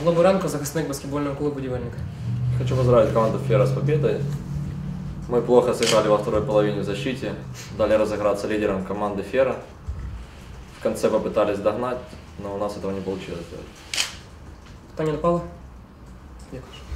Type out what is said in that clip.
Доброго ранку, захисник баскетбольного клубу «Будівельник». Хочу поздравить команду «Фера» с победой. Мы плохо сыграли во второй половине в защите, дали разыграться лидерам команды «Фера». В конце попытались догнать, но у нас этого не получилось. Питання до Павла? Дякую.